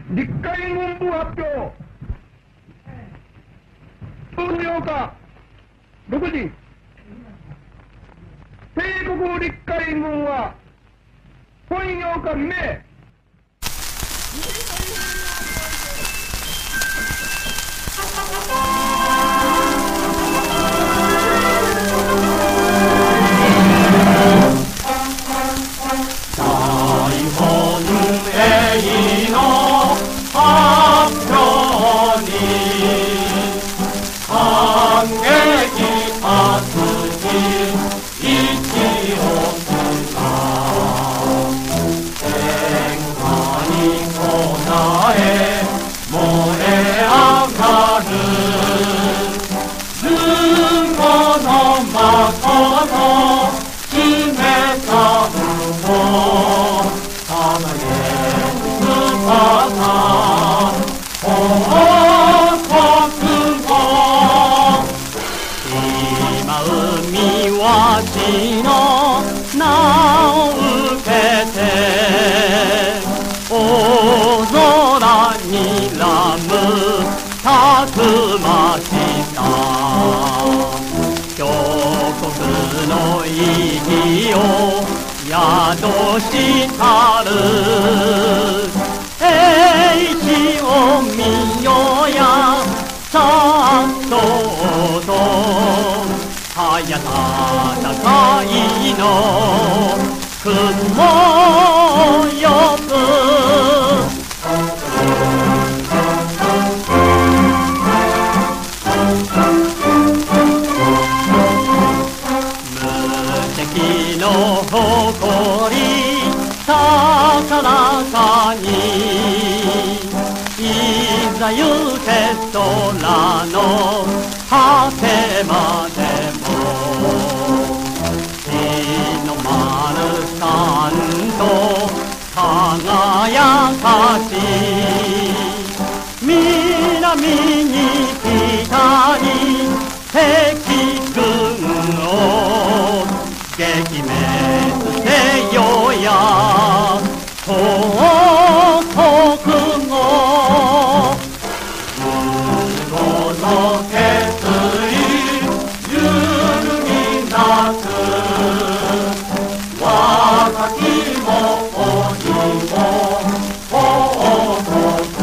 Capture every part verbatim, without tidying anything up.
立海軍部発表。本ようかろくじ、帝国陸海軍は本ようか未明、 わしの名を受けて大空にらむたくましさ、強国の意義を宿したる英知を見よやさっそうとはや戦いの雲よく無敵の誇り高らかにいざ行け空の果てまで日の丸さんと輝かし南に北に敵軍を撃滅せよや東国語無の決意揺るぎなく若きも鬼も王国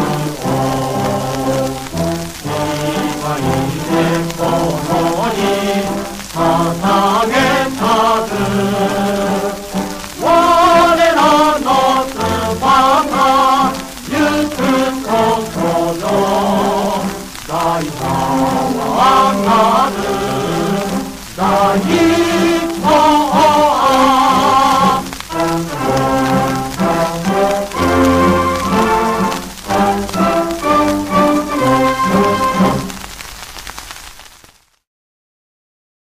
を祝いでこのに捧げたる我らの翼ゆくことの大胆は上がる大